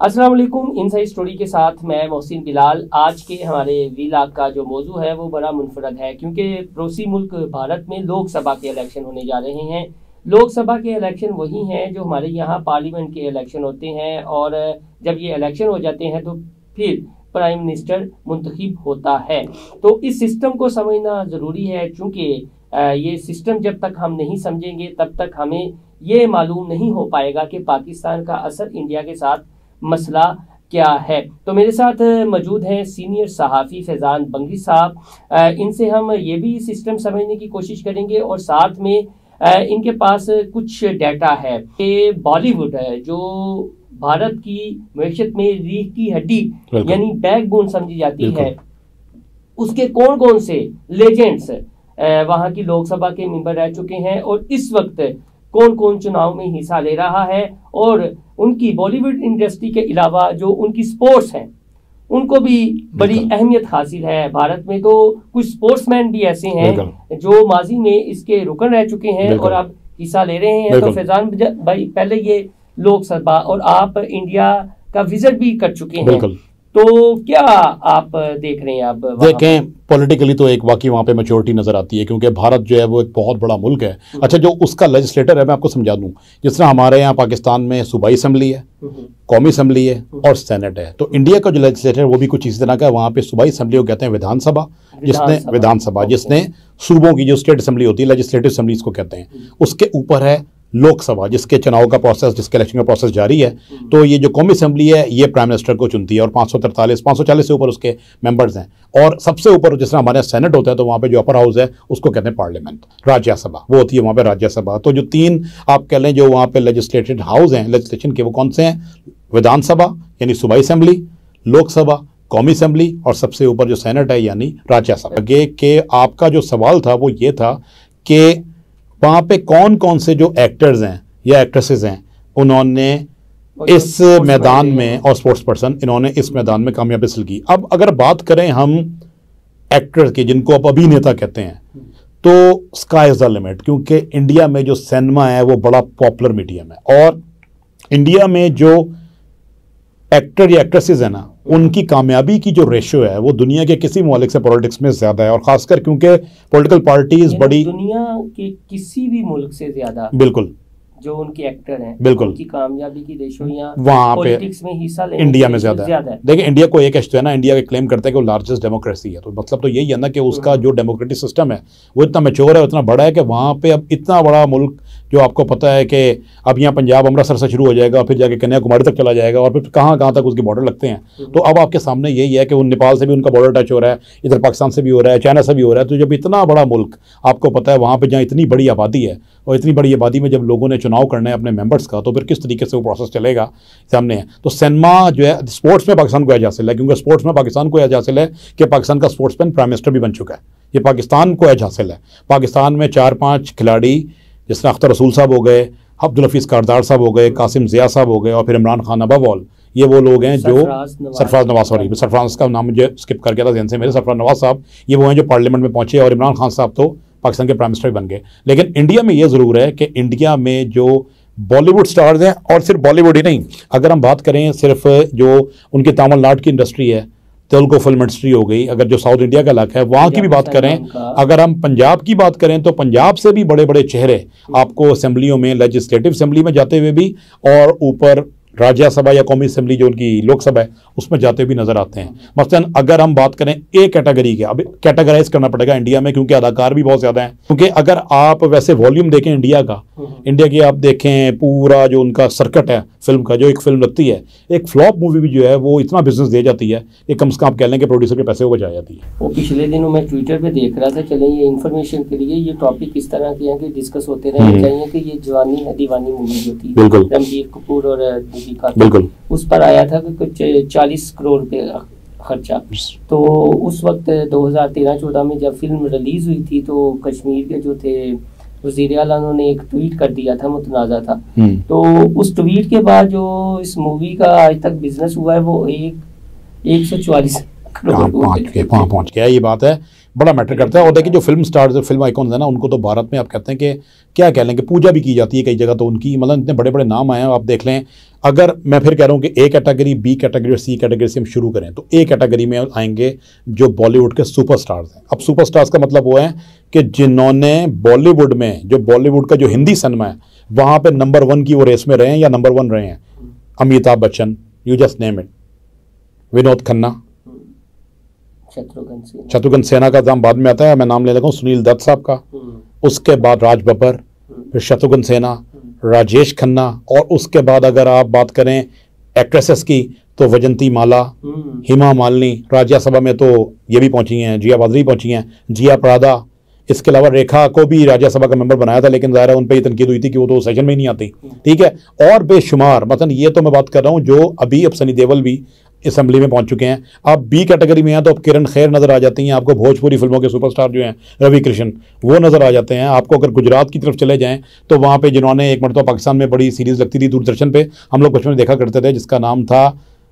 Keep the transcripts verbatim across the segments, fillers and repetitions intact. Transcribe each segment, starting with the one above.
अस्सलाम वालेकुम। Inside story के साथ मैं मोहसिन बिलाल। आज के हमारे वीलाग का जो मौजू है वो बड़ा मुनफरद है, क्योंकि पड़ोसी मुल्क भारत में लोकसभा के इलेक्शन होने जा रहे हैं। लोकसभा के इलेक्शन वही हैं जो हमारे यहाँ पार्लियामेंट के इलेक्शन होते हैं, और जब ये इलेक्शन हो जाते हैं तो फिर प्राइम मिनिस्टर मुंतखब होता है। तो इस सिस्टम को समझना ज़रूरी है, चूँकि ये सिस्टम जब तक हम नहीं समझेंगे तब तक हमें ये मालूम नहीं हो पाएगा कि पाकिस्तान का असर इंडिया के साथ मसला क्या है। तो मेरे साथ मौजूद हैं सीनियर सहाफ़ी फैज़ान बंगरी साहब। इनसे हम ये भी सिस्टम समझने की कोशिश करेंगे, और साथ में इनके पास कुछ डाटा है कि बॉलीवुड है जो भारत की मईशत में रीढ़ की हड्डी यानी बैकबोन समझी जाती है, उसके कौन कौन से लेजेंड्स वहाँ की लोकसभा के मेंबर रह चुके हैं, और इस वक्त कौन कौन चुनाव में हिस्सा ले रहा है, और उनकी बॉलीवुड इंडस्ट्री के अलावा जो उनकी स्पोर्ट्स हैं उनको भी बड़ी अहमियत हासिल है। भारत में तो कुछ स्पोर्ट्समैन भी ऐसे हैं जो माजी में इसके रुकन रह चुके हैं और अब हिस्सा ले रहे हैं। तो फैजान भाई, पहले ये लोकसभा और आप इंडिया का विजिट भी कर चुके हैं, तो क्या आप देख रहे हैं? आप देखें, पॉलिटिकली तो एक वाकई वहाँ पे मैच्योरिटी नज़र आती है, क्योंकि भारत जो है वो एक बहुत बड़ा मुल्क है। अच्छा, जो उसका लेजिस्लेटर है मैं आपको समझा दूँ, जिस तरह हमारे यहाँ पाकिस्तान में सूबाई असम्बली है, कौमी असम्बली है और सेनेट है, तो इंडिया का जो लेजिस्लेटर है वो भी कुछ इस तरह का है। वहाँ पे सूबाई असम्बली को कहते हैं विधानसभा, जिसने विधानसभा जिसने सूबों की जो स्टेट असम्बली होती है, लेजिस्लेटिव असम्बली इसको कहते हैं। उसके ऊपर है लोकसभा, जिसके चुनाव का प्रोसेस, जिसके इलेक्शन का प्रोसेस जारी है। तो ये जो कौमी असम्बली है ये प्राइम मिनिस्टर को चुनती है, और पाँच सौ तरतालीस पाँच सौ चालीस से ऊपर उसके मेंबर्स हैं। और सबसे ऊपर जिस तरह हमारे यहाँ सेनेट होता है, तो वहाँ पे जो अपर हाउस है उसको कहते हैं पार्लियामेंट। राज्यसभा वो होती है वहाँ पे राज्यसभा। तो जो तीन आप कह लें जो वहाँ पे लेजिस्लेटिव हाउस हैं लेजिस्लेशन के, वो कौन से हैं? विधानसभा यानी सूबाई असम्बली, लोकसभा, कौमी असम्बली, और सबसे ऊपर जो सेनेट है यानी राज्यसभा। आगे के आपका जो सवाल था वो ये था कि वहाँ पे कौन कौन से जो एक्टर्स हैं या एक्ट्रेसेस हैं उन्होंने इस मैदान में, और स्पोर्ट्स पर्सन, इन्होंने इस मैदान में कामयाबी हासिल की। अब अगर बात करें हम एक्टर्स की, जिनको आप अभिनेता कहते हैं, तो स्काई इज द लिमिट, क्योंकि इंडिया में जो सिनेमा है वो बड़ा पॉपुलर मीडियम है, और इंडिया में जो एक्टर या एक्ट्रेसेस है ना, उनकी कामयाबी की जो रेशियो है वो दुनिया के किसी ममालिक से पॉलिटिक्स में ज्यादा है, और खासकर क्योंकि पॉलिटिकल पार्टीज बड़ी, दुनिया के किसी भी मुल्क से ज्यादा बिल्कुल जो उनके एक्टर हैं, बिल्कुल उनकी कामयाबी की रेशियो यहाँ वहाँ पे पॉलिटिक्स में हिस्सा लेने इंडिया में ज्यादा है। देखिए, इंडिया को एक है ना, इंडिया के क्लेम करता है कि वो लार्जेस्ट डेमोक्रेसी है, तो मतलब तो यही है ना कि उसका जो डेमोक्रेटिक सिस्टम है वो इतना मैच्योर है, इतना बड़ा है कि वहाँ पे अब इतना बड़ा मुल्क, जो आपको पता है कि अब यहाँ पंजाब अमृतसर से शुरू हो जाएगा, फिर जाके कन्याकुमारी तक चला जाएगा, और फिर कहाँ कहाँ तक उसके बॉर्डर लगते हैं। तो अब आपके सामने यही है कि वो नेपाल से भी उनका बॉर्डर टच हो रहा है, इधर पाकिस्तान से भी हो रहा है, चाइना से भी हो रहा है। तो जब इतना बड़ा मुल्क, आपको पता है वहाँ पर जहाँ इतनी बड़ी आबादी है, और इतनी बड़ी आबादी में जब लोगों ने चुनाव करना है अपने मेंबर्स का, तो फिर किस तरीके से वो प्रोसेस चलेगा सामने है। तो सिनेमा जो है, स्पोर्ट्स में पाकिस्तान को एज हासिल है, क्योंकि स्पोर्ट्स में पाकिस्तान को एज हासिल है कि पाकिस्तान का स्पोर्ट्समैन प्राइम मिनिस्टर भी बन चुका है, ये पाकिस्तान को एज हासिल है। पाकिस्तान में चार पाँच खिलाड़ी, जिस तरह अख्तर रसूल साहब हो गए, अब्दुल हफीज़ कारदार साहब हो गए, कासिम ज़िया साहब हो गए, और फिर इमरान खान अबव ऑल, ये वो लोग हैं जो सरफराज नवाज, सॉरी सरफराज का नाम मुझे स्किप कर गया था जैन से मेरे, सरफराज नवाज साहब, ये वो हैं जो पार्लियामेंट में पहुंचे, और इमरान खान साहब तो पाकिस्तान के प्राइम मिनिस्टर बन गए। लेकिन इंडिया में ये ज़रूर है कि इंडिया में जो बॉलीवुड स्टार्स हैं, और सिर्फ बॉलीवुड ही नहीं, अगर हम बात करें सिर्फ जो उनकी तमिलनाडु की इंडस्ट्री है, तेलुगु फिल्म इंडस्ट्री हो गई, अगर जो साउथ इंडिया का इलाका है वहाँ की भी बात करें, अगर हम पंजाब की बात करें, तो पंजाब से भी बड़े बड़े चेहरे आपको असेंबलियों में, लेजिस्लेटिव असेंबली में जाते हुए भी, और ऊपर राज्यसभा या कौमी असम्बली जो उनकी लोकसभा है उसमें जाते भी नजर आते हैं। मसलन अगर हम बात करें ए कैटेगरी के, अब कैटेगराइज करना पड़ेगा इंडिया में, क्योंकि अदाकार भी बहुत ज़्यादा हैं। क्योंकि अगर आप वैसे वॉल्यूम देखें इंडिया का, इंडिया की आप देखें पूरा जो उनका सर्कट है फिल्म का, जो एक फिल्म लगती है, एक फ्लॉप मूवी भी जो है वो इतना बिजनेस दे जाती है कि कम से कम आप कह लें कि प्रोड्यूसर के पैसे वो बचा जाती है। वो पिछले दिनों मैं ट्विटर पे देख रहा था, चले ये इन्फॉर्मेशन के लिए ये टॉपिक इस तरह के हैं कि डिस्कस होते रहने चाहिए कि ये जवानी है दीवानी मूवी जो थी रणबीर कपूर और दीपिका, बिल्कुल उस पर आया था कि कुछ चालीस करोड़ रुपए खर्चा। तो उस वक्त दो हज़ार तेरह चौदह में जब फिल्म रिलीज हुई थी, तो कश्मीर के जो थे वज़ीर आला, उन्होंने एक ट्वीट कर दिया था, मुतनाज़ा था। तो उस ट्वीट के बाद जो इस मूवी का आज तक बिजनेस हुआ है वो एक एक सौ चौवालीस करोड़ पहुंच गया। ये बात है बड़ा मैटर करता है। और देखिए जो फिल्म स्टार्स फिल्म आइकॉन्स है ना, उनको तो भारत में आप कहते हैं कि क्या कह लेंगे, पूजा भी की जाती है कई जगह, तो उनकी मतलब इतने बड़े बड़े नाम आए हैं। आप देख लें, अगर मैं फिर कह रहा हूँ कि ए कैटेगरी, बी कैटेगरी और सी कैटेगरी से हम शुरू करें, तो ए कैटेगरी में आएंगे जो बॉलीवुड के सुपरस्टार्स हैं। अब सुपरस्टार्स का मतलब वो है कि जिन्होंने बॉलीवुड में, जो बॉलीवुड का जो हिंदी सिनेमा है वहाँ पे नंबर वन की वो रेस में रहे हैं या नंबर वन रहे हैं। Amitabh Bachchan, you just name it, Vinod Khanna, Shatrughan Sinha, Shatrughan Sinha का नाम बाद में आता है, मैं नाम ले लगा हूँ, सुनील दत्त साहब का, उसके बाद राज बब्बर, फिर शत्रुघ्न सिन्हा, राजेश खन्ना, और उसके बाद अगर आप बात करें एक्ट्रेसेस की तो वजंती माला, हिमा मालिनी, राज्यसभा में तो ये भी पहुंची हैं, जिया बादरी पहुंची हैं, जिया प्रादा, इसके अलावा रेखा को भी राज्यसभा का मेंबर बनाया था, लेकिन ज़ाहिर है उन पर ये तनकीद हुई थी कि वो तो सेशन में ही नहीं आती, ठीक है। और बेशुमार, मतलब ये तो मैं बात कर रहा हूँ जो अभी, अब सनी देओल भी असेंबली में पहुंच चुके हैं। आप बी कैटेगरी में हैं तो अब किरण खेर नज़र आ जाती हैं, आपको भोजपुरी फिल्मों के सुपरस्टार जो हैं रवि कृष्ण, वो नज़र आ जाते हैं आपको। अगर गुजरात की तरफ चले जाएं तो वहाँ पे जिन्होंने एक मरतबा पाकिस्तान में बड़ी सीरीज़ लगती थी दूरदर्शन पे, हम लोग बचपन में देखा करते थे, जिसका नाम था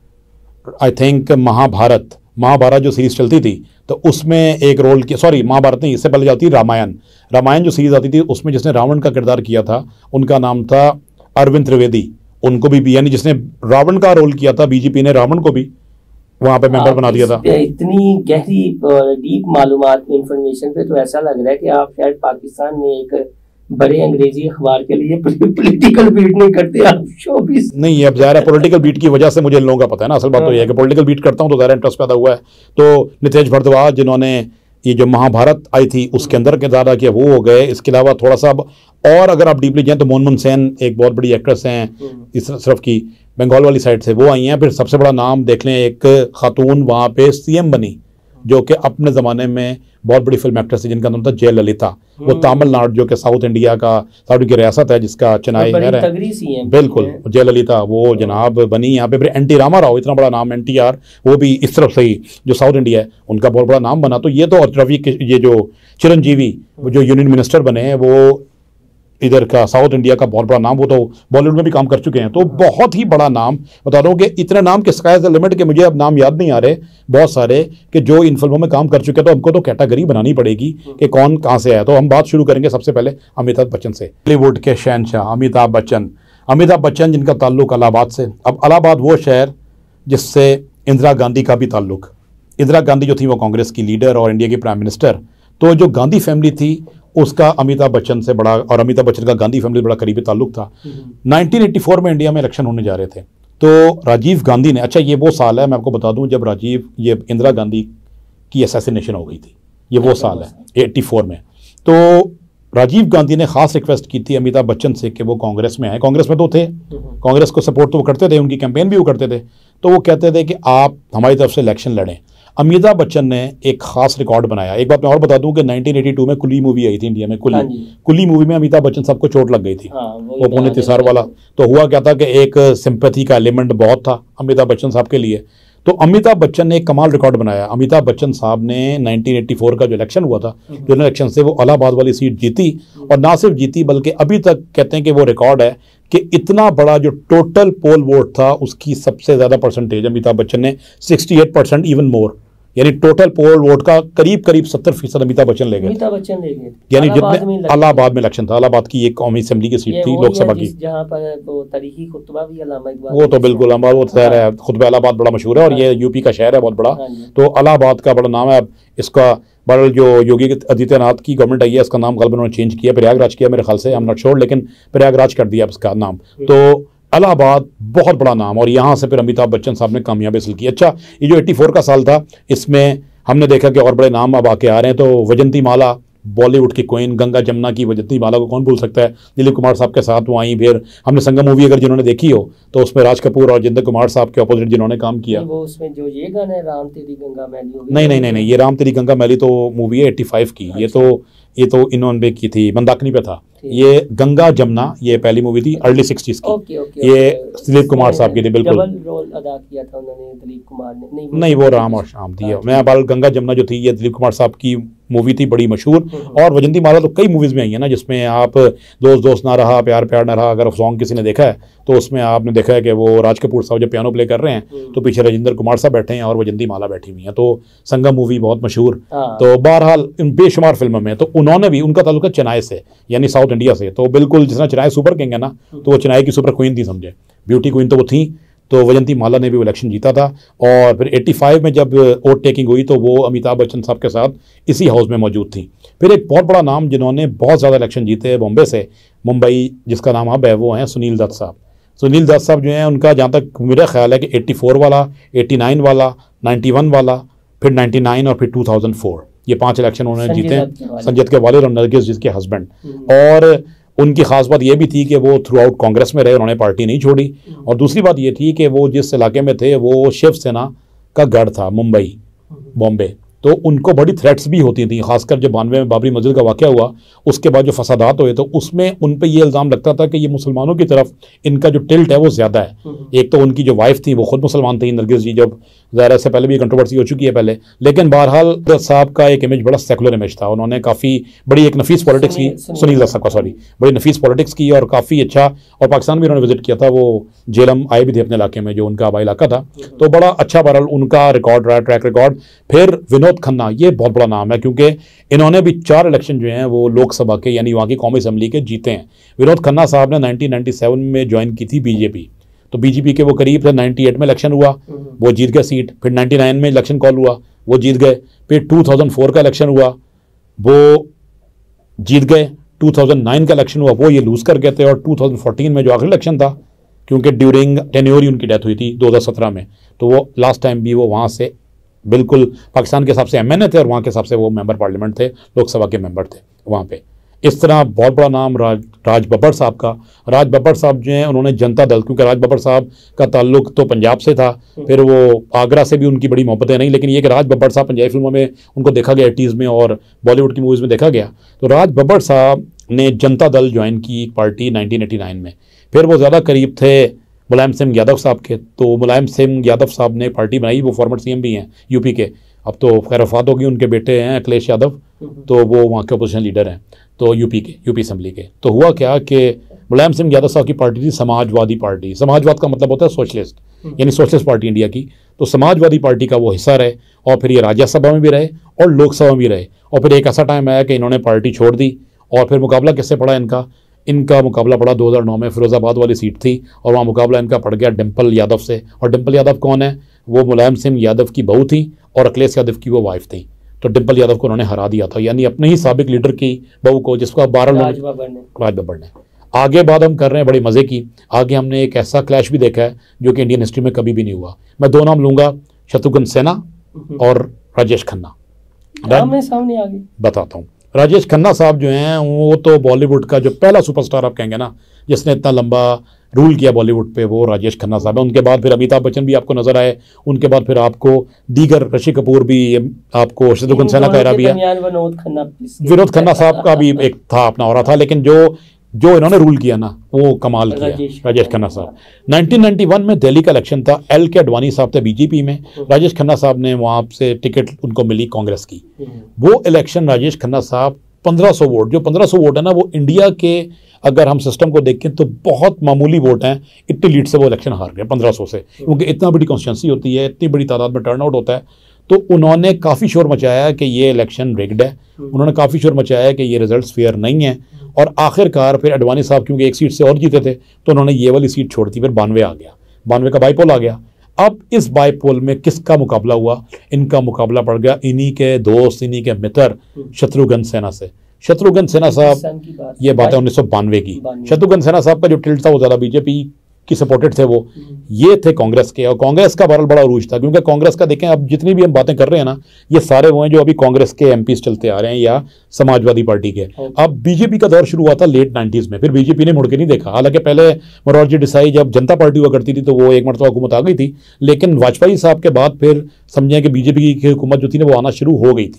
आई थिंक महाभारत, महाभारत जो सीरीज़ चलती थी, तो उसमें एक रोल किया, सॉरी महाभारत नहीं, इससे पहले जाती थी रामायण, रामायण जो सीरीज़ आती थी उसमें जिसने रावण का किरदार किया था उनका नाम था अरविंद त्रिवेदी। उनको भी, यानी जिसने रावण का रोल किया था, बीजेपी ने रावण को भी वहां पे मेंबर बना दिया था। इतनी गहरी डीप मालूमात इंफॉर्मेशन पे तो ऐसा लग रहा है कि आप शायद पाकिस्तान में एक बड़े अंग्रेजी अखबार के लिए पॉलिटिकल बीट नहीं करते, आप शोबिस नहीं। अब ज़ाहिर है पॉलिटिकल बीट की वजह से मुझे इन लोगों का पता है ना, असल बात तो ये है कि पॉलिटिकल बीट करता हूँ तो ज़्यादा इंटरेस्ट पैदा हुआ है। तो नितेश भारद्वाज जिन्होंने ये जो महाभारत आई थी उसके अंदर के ज़्यादा किया, वो हो गए। इसके अलावा थोड़ा सा और अगर आप डीपली जाएँ तो मोहम्मद सेन एक बहुत बड़ी एक्ट्रेस हैं इस तरफ की, बंगाल वाली साइड से, वो आई हैं। फिर सबसे बड़ा नाम देख लें, एक खातून वहाँ पे सीएम बनी जो कि अपने ज़माने में बहुत बड़ी फिल्म एक्ट्रेस थी जिनका नाम था जयललिता। वो तमिलनाडु जो कि साउथ इंडिया का, साउथ की रियासत है जिसका चेन्नई है, बिल्कुल जयललिता, वो जनाब बनी यहाँ पे। फिर एन टी रामा राव, इतना बड़ा नाम एन टी आर, वो भी इस तरफ से ही जो साउथ इंडिया है उनका बहुत बड़ा नाम बना। तो ये तो रवि, ये जो चिरंजीवी जो यूनियन मिनिस्टर बने हैं वो इधर का साउथ इंडिया का बहुत बड़ा नाम, वो तो बॉलीवुड में भी काम कर चुके हैं, तो बहुत ही बड़ा नाम। बता रहा हूँ कि इतने नाम के स्काई द लिमिट के मुझे अब नाम याद नहीं आ रहे बहुत सारे, कि जो इन फिल्मों में काम कर चुके हैं। तो हमको तो कैटेगरी बनानी पड़ेगी कि कौन कहाँ से आया। तो हम बात शुरू करेंगे सबसे पहले अमिताभ बच्चन से, बॉलीवुड के शहनशाह अमिताभ बच्चन। अमिताभ बच्चन जिनका ताल्लुक इलाहाबाद से। अब इलाहाबाद वो शहर जिससे इंदिरा गांधी का भी ताल्लुक, इंदिरा गांधी जो थी वो कांग्रेस की लीडर और इंडिया की प्राइम मिनिस्टर, तो जो गांधी फैमिली थी उसका अमिताभ बच्चन से बड़ा, और अमिताभ बच्चन का गांधी फैमिली बड़ा करीबी ताल्लुक था। नाइनटीन एटी फोर में इंडिया में इलेक्शन होने जा रहे थे, तो राजीव गांधी ने, अच्छा ये वो साल है मैं आपको बता दूं जब राजीव, ये इंदिरा गांधी की असैसिनेशन हो गई थी, ये वो साल है एटी फोर में। तो राजीव गांधी ने खास रिक्वेस्ट की थी अमिताभ बच्चन से कि वो कांग्रेस में आए। कांग्रेस में तो थे, कांग्रेस को सपोर्ट तो वो करते थे, उनकी कैंपेन भी वो करते थे, तो वो कहते थे कि आप हमारी तरफ से इलेक्शन लड़ें। अमिताभ बच्चन ने एक खास रिकॉर्ड बनाया। एक बात मैं और बता दूं कि नाइनटीन एटी टू में कुली मूवी आई थी इंडिया में, कुली कुली मूवी में अमिताभ बच्चन साहब को चोट लग गई थी, हाँ, वो पुणे तिसार वाला। तो हुआ क्या था कि एक सिंपैथी का एलिमेंट बहुत था अमिताभ बच्चन साहब के लिए। तो अमिताभ बच्चन ने एक कमाल रिकॉर्ड बनाया। अमिताभ बच्चन साहब ने नाइनटीन एटी फोर का जो इलेक्शन हुआ था, जो इलेक्शन से वो इलाहाबाद वाली सीट जीती, और ना सिर्फ जीती बल्कि अभी तक कहते हैं कि वो रिकॉर्ड है कि इतना बड़ा जो टोटल पोल वोट था उसकी सबसे ज़्यादा परसेंटेज अमिताभ बच्चन ने, sixty eight percent even more, यानी टोटल पोल वोट का करीब करीब सत्तर फीसद अमिताभ बच्चन ले गए। अमिताभ बच्चन ले गए, यानी जितने इलाहाबाद में इलेक्शन था, इलाहाबाद की एक कौमी असेंबली की सीट थी लोकसभा की, जहां पर वो तारीखी खुतबा भी अल्लामा इकबाल, वो तो बिल्कुल हमारा वो शहर है, खुतबा इलाहाबाद बड़ा मशहूर है और ये यूपी का शहर है बहुत बड़ा, तो इलाहाबाद का बड़ा नाम है। अब इसका बड़ा जो योगी आदित्यनाथ की गवर्नमेंट आई है इसका नाम गलबन उन्होंने चेंज किया, प्रयागराज किया मेरे ख्याल से, आई एम नॉट श्योर, लेकिन प्रयागराज कर दिया इसका नाम। तो इलाहाबाद बहुत बड़ा नाम, और यहाँ से फिर अमिताभ बच्चन साहब ने कामयाबी हासिल की। अच्छा, ये जो एटी फोर का साल था इसमें हमने देखा कि और बड़े नाम अब आके आ रहे हैं। तो वजंती माला, बॉलीवुड की क्वीन, गंगा जमुना की वजंती माला को कौन भूल सकता है, दिलीप कुमार साहब के साथ वो आई। फिर हमने संगम मूवी अगर जिन्होंने देखी हो तो उसमें राज कपूर और जिंदर कुमार साहब के अपोजिट जिन्होंने काम किया, वो उसमें जो ये गाना है राम तेरी गंगा मैली, नहीं नहीं नहीं नहीं ये राम तेरी गंगा मैली तो मूवी है एटी फाइव की, ये तो ये तो इन्होंने की थी, मंदाकिनी पे था, ये गंगा जमुना, ये पहली मूवी थी अर्ली सिक्सटीज की। ओके, ओके, ये ओके। दिलीप कुमार साहब की थी, बिल्कुल डबल रोल अदा किया था उन्होंने दिलीप कुमार ने। नहीं, नहीं वो राम और श्याम थी। मैं बाल गंगा जमुना जो थी ये दिलीप कुमार साहब की मूवी थी, बड़ी मशहूर। और वजंती माला तो कई मूवीज में आई है ना, जिसमें आप दोस्त दोस्त ना रहा, प्यार प्यार ना रहा, अगर सॉन्ग किसी ने देखा है तो उसमें आपने देखा है कि वो राज कपूर साहब जब पियानो प्ले कर रहे हैं तो पीछे राजेंद्र कुमार साहब बैठे हैं और वजंती माला बैठी हुई हैं। तो संगम मूवी बहुत मशहूर। तो बहरहाल इन बेशुमार फिल्मों में, तो उन्होंने भी, उनका ताल्लुक है चेन्नई से, यानी साउथ इंडिया से। तो बिल्कुल जिस तरह चेन्नई सुपर किंग है ना, तो वो चेन्नई की सुपर क्वीन थी, समझे, ब्यूटी क्वीन तो वो थी। तो वजंती माला ने भी वो इलेक्शन जीता था। और फिर पचासी में जब वोट टेकिंग हुई तो वो अमिताभ बच्चन साहब के साथ इसी हाउस में मौजूद थी। फिर एक बहुत बड़ा नाम जिन्होंने बहुत ज़्यादा इलेक्शन जीते हैं बॉम्बे से, मुंबई जिसका नाम अब है, वो हैं सुनील दत्त साहब। सुनील दत्त साहब जो हैं, उनका जहाँ तक मेरा ख्याल है कि चौरासी वाला, नवासी वाला, इक्यानवे वाला, फिर निन्यानवे और फिर दो हज़ार चार, ये पांच इलेक्शन उन्होंने जीते हैं। संजय के वालिद और नरगिस जिसके हस्बैंड। और उनकी खास बात ये भी थी कि वो थ्रू आउट कांग्रेस में रहे, उन्होंने पार्टी नहीं छोड़ी। और दूसरी बात ये थी कि वो जिस इलाके में थे वो शिवसेना का गढ़ था, मुंबई, बॉम्बे। तो उनको बड़ी थ्रेट्स भी होती थी, खासकर जब बानवे में बाबरी मस्जिद का वाक़या हुआ, उसके बाद जो फसादात हुए तो उसमें उन पे ये इल्ज़ाम लगता था कि ये मुसलमानों की तरफ इनका जो टिल्ट है वो ज़्यादा है। एक तो उनकी जो वाइफ थी वो खुद मुसलमान थी, नरगिस जी, जब ज़ाहिर से पहले भी कंट्रोवर्सी हो चुकी है पहले। लेकिन बहरहाल दत्त साहब का एक इमेज बड़ा सेकुलर इमेज था, उन्होंने काफ़ी बड़ी एक नफीस पॉलिटिक्स की, सुनील दत्त साहब का सॉरी, बड़ी नफीस पॉलिटिक्स की और काफ़ी अच्छा। और पाकिस्तान भी उन्होंने विजिट किया था, वो जेलम आए भी थे अपने इलाके में जो उनका आबाई इलाका था। तो बड़ा अच्छा बहरहाल उनका रिकॉर्ड रहा, ट्रैक रिकॉर्ड। फिर विनोद खन्ना, ये बहुत बड़ा नाम है क्योंकि इन्होंने भी चार इलेक्शन जो हैं वो लोकसभा के यानी वहाँ की कौमी असम्बली के जीते हैं। विनोद खन्ना साहब ने नाइनटीन नाइंटी सेवन में ज्वाइन की थी बीजेपी, तो बीजेपी के वो करीब थे। अट्ठानवे में इलेक्शन हुआ, वो जीत गए सीट। फिर निन्यानवे में इलेक्शन कॉल हुआ, वो जीत गए। फिर दो हज़ार चार का इलेक्शन हुआ, वो जीत गए। दो हज़ार नौ का इलेक्शन हुआ, वो ये लूज कर गए थे। और दो हज़ार चौदह में जो आखिरी इलेक्शन था, क्योंकि ड्यूरिंग टेन्योर ही उनकी डेथ हुई थी दो हज़ार सत्रह में, तो वो लास्ट टाइम भी वो वहाँ से बिल्कुल पाकिस्तान के हिसाब से एम एन ए थे और वहाँ के हिसाब से वो मेंबर पार्लियामेंट थे, लोकसभा के मेंबर थे वहाँ पे। इस तरह बहुत बड़ा नाम राज राज बब्बर साहब का। राज बब्बर साहब जो हैं उन्होंने जनता दल, क्योंकि राज बब्बर साहब का ताल्लुक तो पंजाब से था, फिर वो आगरा से भी उनकी बड़ी मोहब्बतें नहीं, लेकिन ये कि राज बब्बर साहब पंजाबी फिल्मों में उनको देखा गया, एटीज़ में और बॉलीवुड की मूवीज़ में देखा गया। तो राज बब्बर साहब ने जनता दल ज्वाइन की एक पार्टी नाइनटीन एटी नाइन में। फिर वो ज़्यादा करीब थे मुलायम सिंह यादव साहब के, तो मुलायम सिंह यादव साहब ने पार्टी बनाई, वो फॉर्मर सी एम भी हैं यूपी के, अब तो खैर वफात होगी, उनके बेटे हैं अखिलेश यादव, तो वो वहाँ के अपोजिशन लीडर हैं, तो यूपी के, यूपी असम्बली के। तो हुआ क्या कि मुलायम सिंह यादव साहब की पार्टी थी समाजवादी पार्टी। समाजवाद का मतलब होता है सोशलिस्ट, यानी सोशलिस्ट पार्टी इंडिया की। तो समाजवादी पार्टी का वो हिस्सा रहे और फिर ये राज्यसभा में भी रहे और लोकसभा में भी रहे। और फिर एक ऐसा टाइम आया कि इन्होंने पार्टी छोड़ दी और फिर मुकाबला किससे पड़ा इनका इनका मुकाबला पड़ा दो हज़ार नौ में, फिरोजाबाद वाली सीट थी और वहाँ मुकाबला इनका पड़ गया डिम्पल यादव से। और डिम्पल यादव कौन है? वो मुलायम सिंह यादव की बहू थी और अखिलेश यादव की वो वाइफ थी। तो डिम्पल यादव को उन्होंने हरा दिया था, यानी अपने ही साबिक लीडर की बहू को, जिसको बारह लोग, राज बब्बर ने। आगे बात हम कर रहे हैं बड़ी मज़े की, आगे हमने एक ऐसा क्लैश भी देखा है जो कि इंडियन हिस्ट्री में कभी भी नहीं हुआ। मैं दो नाम लूँगा, शत्रुघ्न सिन्हा और राजेश खन्ना। सामने आ गए, बताता हूँ। राजेश खन्ना साहब जो हैं वो तो बॉलीवुड का जो पहला सुपरस्टार आप कहेंगे ना, जिसने इतना लंबा रूल किया बॉलीवुड पे, वो राजेश खन्ना साहब है। उनके बाद फिर अमिताभ बच्चन भी आपको नजर आए, उनके बाद फिर आपको दीगर ऋषि कपूर भी, आपको शत्रुघ्न सिन्हा का एरा भी है, विनोद खन्ना साहब का भी एक था अपना और था। लेकिन जो जो इन्होंने रूल किया ना वो कमाल किया, राजेश खन्ना साहब। नाइनटीन नाइंटी वन में दिल्ली का इलेक्शन था, एल के अडवाणी साहब थे बीजेपी में, राजेश खन्ना साहब ने वहाँ से टिकट उनको मिली कांग्रेस की। वो इलेक्शन राजेश खन्ना साहब पंद्रह सौ वोट, जो पंद्रह सौ वोट है ना, वो इंडिया के अगर हम सिस्टम को देखें तो बहुत मामूली वोट हैं, इतनी लीड से वो इलेक्शन हार गए पंद्रह सौ से, क्योंकि इतना बड़ी कॉन्स्टिट्यूंसी होती है, इतनी बड़ी तादाद में टर्नआउट होता है। तो उन्होंने काफ़ी शोर मचाया कि ये इलेक्शन रिग्ड है, उन्होंने काफ़ी शोर मचाया कि ये रिजल्ट्स फेयर नहीं है। और आखिरकार फिर अडवाणी साहब क्योंकि एक सीट से और जीते थे तो उन्होंने ये वाली सीट छोड़ दी, फिर बानवे आ गया, बानवे का बाईपोल आ गया। अब इस बाईपोल में किसका मुकाबला हुआ? इनका मुकाबला पड़ गया इन्हीं के दोस्त, इन्हीं के मित्र शत्रुघ्न सिन्हा से। शत्रुघ्न सिन्हा साहब, ये बात है उन्नीस सौ बानवे की। शत्रुघ्न सिन्हा साहब का जो टिल्ट था वो ज़्यादा बीजेपी की सपोर्टेड थे, वो ये थे कांग्रेस के, और कांग्रेस का बहरहाल बड़ा अरूज था, क्योंकि कांग्रेस का देखें अब जितनी भी हम बातें कर रहे हैं ना, ये सारे वो हैं जो अभी कांग्रेस के एमपीज चलते आ रहे हैं या समाजवादी पार्टी के। अब बीजेपी का दौर शुरू हुआ था लेट नाइन्टीज में, फिर बीजेपी ने मुड़ के नहीं देखा। हालांकि पहले मोरारजी देसाई जब जनता पार्टी हुआ करती थी तो वो एक मरतबा हुकूमत आ गई थी, लेकिन वाजपेयी साहब के बाद फिर समझें कि बीजेपी की हुकूमत जो थी ना वो आना शुरू हो गई थी,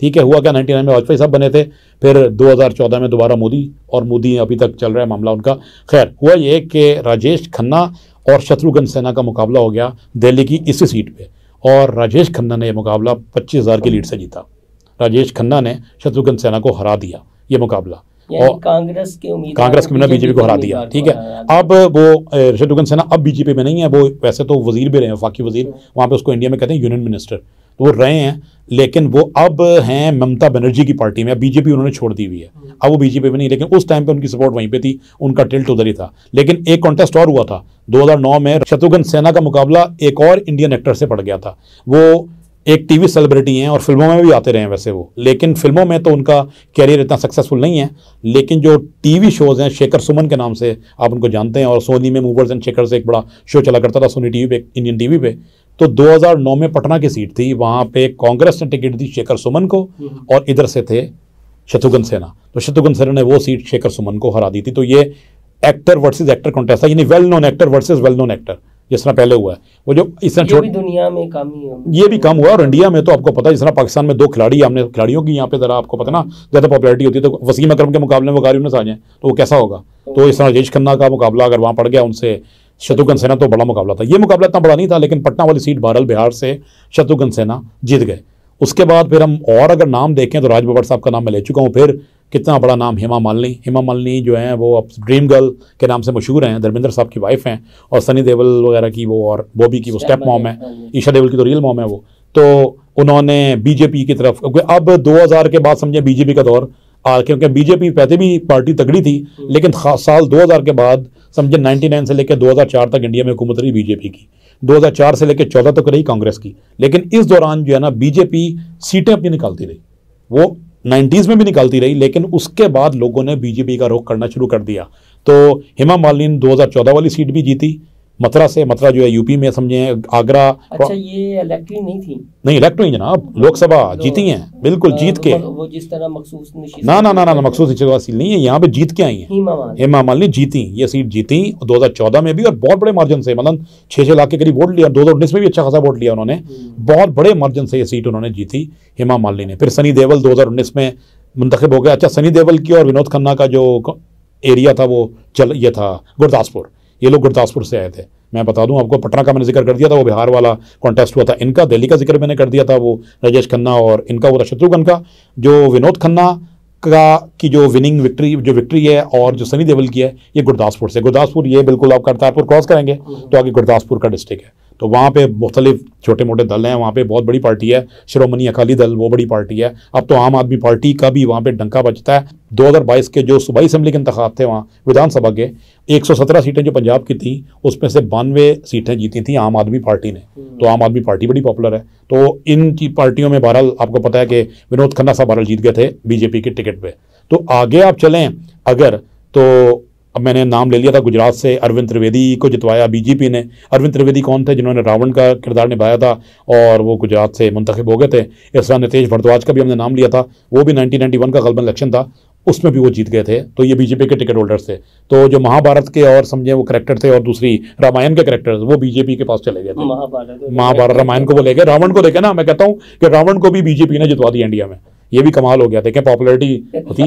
ठीक है, हुआ क्या, नाइन्टी नाइन में वाजपेयी साहब बने थे, फिर दो हज़ार चौदह में दोबारा मोदी, और मोदी अभी तक चल रहा है मामला उनका। खैर हुआ ये कि राजेश खन्ना और शत्रुघ्न सिन्हा का मुकाबला हो गया दिल्ली की इसी सीट पे, और राजेश खन्ना ने यह मुकाबला पच्चीस हज़ार की लीड से जीता। राजेश खन्ना ने शत्रुघ्न सिन्हा को हरा दिया ये मुकाबला, और कांग्रेस के उम्मीदवार कांग्रेस के बीजेपी बीजेपी को हरा दिया। ठीक है, अब वो शत्रुघ्न सिन्हा अब बीजेपी में नहीं है, वो वैसे तो वजीर भी रहे हैं, वफाकी वजीर, वहाँ पे उसको इंडिया में कहते हैं यूनियन मिनिस्टर, तो वो रहे हैं, लेकिन वो अब हैं ममता बनर्जी की पार्टी में। अब बीजेपी उन्होंने छोड़ दी हुई है, अब वो बीजेपी में नहीं, लेकिन उस टाइम पे उनकी सपोर्ट वहीं पे थी, उनका टिल्ट उधर ही था। लेकिन एक कॉन्टेस्ट और हुआ था दो हज़ार नौ में, शत्रुघ्न सिन्हा का मुकाबला एक और इंडियन एक्टर से पड़ गया था। वो एक टीवी सेलिब्रिटी हैं और फिल्मों में भी आते रहे हैं वैसे वो, लेकिन फिल्मों में तो उनका कैरियर इतना सक्सेसफुल नहीं है, लेकिन जो टीवी शोज़ हैं, शेखर सुमन के नाम से आप उनको जानते हैं, और सोनी में मूवर्स एंड शेखर से एक बड़ा शो चला करता था सोनी टीवी पे, इंडियन टीवी पे। तो दो हज़ार नौ में पटना की सीट थी, वहाँ पे कांग्रेस ने टिकट दी शेखर सुमन को, और इधर से थे शत्रुघ्न सिन्हा, तो शत्रुघ्न सिन्हा ने वो सीट शेखर सुमन को हरा दी थी। तो ये एक्टर वर्सेज एक्टर कॉन्टेस्ट था, यानी well known actor versus well known actor, जिस तरह पहले हुआ है वो, जो इस तरह छोटी दुनिया में कम ही है, ये भी कम हुआ। और इंडिया में तो आपको पता है, जिस तरह पाकिस्तान में दो खिलाड़ी, हमने खिलाड़ियों की यहाँ पे जरा आपको पता ना ज़्यादा पॉपुलैरिटी होती है, तो वसीम अकरम के मुकाबले में वकारी यूनुस आ जाए तो वो कैसा होगा। तो इस तरह राजेश खन्ना का मुकाबला अगर वहाँ पड़ गया उनसे शत्रुघ्न सिन्हा, तो बड़ा मुकाबला था। ये मुकाबला इतना बड़ा नहीं था, लेकिन पटना वाली सीट बहरहाल बिहार से शत्रुघ्न सिन्हा जीत गए। उसके बाद फिर हम और अगर नाम देखें तो राज बब्बर साहब का नाम मैं ले चुका हूँ, फिर कितना बड़ा नाम हेमा मालिनी। हेमा मालिनी जो हैं वो अब ड्रीम गर्ल के नाम से मशहूर हैं, धर्मेंद्र साहब की वाइफ हैं, और सनी देओल वगैरह की वो, और बॉबी की वो स्टेप मॉम है, ईशा देओल की तो रियल मॉम है वो। तो उन्होंने बीजेपी की तरफ, क्योंकि अब दो हज़ार के बाद समझे बीजेपी का दौर आ, क्योंकि बीजेपी पहले भी पार्टी तगड़ी थी, लेकिन साल दो हज़ार के बाद समझे निन्यानवे से लेकर दो हज़ार चार तक इंडिया में हुकूमत रही बीजेपी की, दो हज़ार चार से लेकर चौदह तक रही कांग्रेस की। लेकिन इस दौरान जो है ना बीजेपी सीटें अपनी निकालती रही, वो नाइन्टीज़ में भी निकालती रही, लेकिन उसके बाद लोगों ने बीजेपी का रुख करना शुरू कर दिया। तो हेमा मालिनी दो हज़ार चौदह वाली सीट भी जीती मथुरा से, मथुरा जो है यूपी में समझे, आगरा। अच्छा, ये इलेक्ट नहीं थी? नहीं, इलेक्ट हुई जनाब, लोकसभा जीती हैं, बिल्कुल जीत के। वो जिस तरह मखसूस ना ना ना ना मखसूस निश्चित नहीं है, यहाँ पे जीत के आई हैं हेमा मालिनी, जीती ये सीट, जीती दो हज़ार चौदह में भी, और बहुत बड़े मार्जिन से, मतलब छः छः लाख के करीब वोट लिया। दो हज़ार उन्नीस में भी अच्छा खासा वोट लिया उन्होंने, बहुत बड़े मार्जिन से ये सीट उन्होंने जीती हेमा मालिनी ने। फिर सनी देओल दो हज़ार उन्नीस में मुंतखब हो गया। अच्छा, सनी देओल की और विनोद खन्ना का जो एरिया था वो चल ये था गुरदासपुर, ये लोग गुरदासपुर से आए थे। मैं बता दूं आपको, पटना का मैंने जिक्र कर दिया था, वो बिहार वाला कॉन्टेस्ट हुआ था इनका। दिल्ली का जिक्र मैंने कर दिया था, वो राजेश खन्ना और इनका वो था शत्रुघ्न का। जो विनोद खन्ना का की जो विनिंग विक्ट्री जो विक्ट्री है और जो सनी देओल की है, ये गुरदासपुर से। गुरदासपुर ये बिल्कुल आप करतारपुर क्रॉस करेंगे तो आगे गुरदासपुर का डिस्ट्रिक्ट है। तो वहाँ पे मुख्तलिफ छोटे मोटे दल हैं, वहाँ पे बहुत बड़ी पार्टी है शिरोमणि अकाली दल, वो बड़ी पार्टी है। अब तो आम आदमी पार्टी का भी वहाँ पे डंका बजता है। दो हज़ार बाईस के जो सूबाई असम्बली के इंतखाब थे वहाँ विधानसभा के, एक सौ सत्रह सीटें जो पंजाब की थी, उसमें से बानवे सीटें जीती थी आम आदमी पार्टी ने। तो आम आदमी पार्टी बड़ी पॉपुलर है। तो इन पार्टियों में बहरहाल आपको पता है कि विनोद खन्ना साहब बहरहाल जीत गए थे बीजेपी के टिकट पे। तो आगे आप चलें अगर, तो अब मैंने नाम ले लिया था गुजरात से, अरविंद त्रिवेदी को जितवाया बीजेपी ने। अरविंद त्रिवेदी कौन थे? जिन्होंने रावण का किरदार निभाया था और वो गुजरात से मुंतखब हो गए थे। इस तरह नितेश भारद्वाज का भी हमने नाम लिया था, वो भी नाइनटीन नाइंटी वन का गलबन इलेक्शन था, उसमें भी वो जीत गए थे। तो ये बीजेपी के टिकट होल्डर्स थे। तो जो महाभारत के और समझे वो करेक्टर थे और दूसरी रामायण के करेक्टर्स, वो बीजेपी के पास चले गए थे। महाभारत रामायण को वो ले गए, रावण को देखे ना, मैं कहता हूँ कि रावण को भी बीजेपी ने जितवा दिया इंडिया में। ये भी कमाल हो गया। देखें पॉपुलैरिटी होती,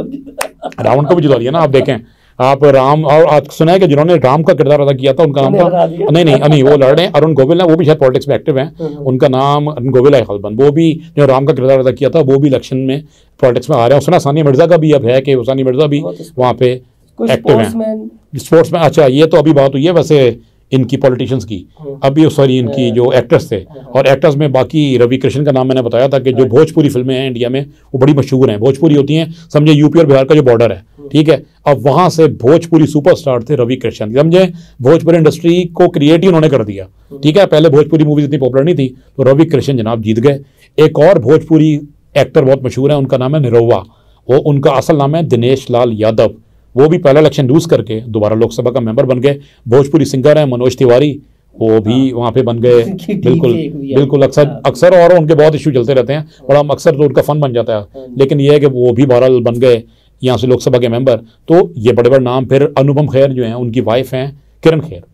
रावण को भी जितवा दिया ना। आप देखें, आप राम, और आज सुना है कि जिन्होंने राम का किरदार अदा किया था उनका नाम था, नहीं नहीं नहीं वो लड़ रहे हैं अरुण गोविल है, वो भी शायद पॉलिटिक्स में एक्टिव हैं, उनका नाम अरुण गोविल है खलबन। वो भी जो राम का किरदार अदा किया था वो भी इलेक्शन में पॉलिटिक्स में आ रहे हैं। सुना सानिया मिर्जा का भी अब है कि सानिया मिर्जा भी वहाँ पे एक्टिव हैं, स्पोर्ट्स में। अच्छा, ये तो अभी बात हुई है वैसे इनकी पॉलिटिशियंस की, अभी सॉरी इनकी जो एक्टर्स थे। और एक्टर्स में बाकी रवि कृष्ण का नाम मैंने बताया था कि जो भोजपुरी फिल्में हैं इंडिया में वो बड़ी मशहूर हैं। भोजपुरी होती हैं समझे यूपी और बिहार का जो बॉर्डर है, ठीक है। अब वहाँ से भोजपुरी सुपरस्टार थे रवि कृष्ण, समझे भोजपुरी इंडस्ट्री को क्रिएट ही उन्होंने कर दिया, ठीक है। पहले भोजपुरी मूवीज इतनी पॉपुलर नहीं थी, तो रवि कृष्ण जनाब जीत गए। एक और भोजपुरी एक्टर बहुत मशहूर है, उनका नाम है निरहुआ, वो उनका असल नाम है दिनेश लाल यादव। वो भी पहला इलेक्शन लूज करके दोबारा लोकसभा का मेंबर बन गए। भोजपुरी सिंगर हैं मनोज तिवारी, वो भी वहाँ पे बन गए। बिल्कुल बिल्कुल, अक्सर अक्सर और उनके बहुत इशू चलते रहते हैं, बड़ा अक्सर तो उनका फन बन जाता है। लेकिन ये है कि वो भी बहरहाल बन गए यहाँ से लोकसभा के मेंबर। तो ये बड़े बड़े नाम। फिर अनुपम खेर जो हैं, उनकी वाइफ हैं किरण खेर,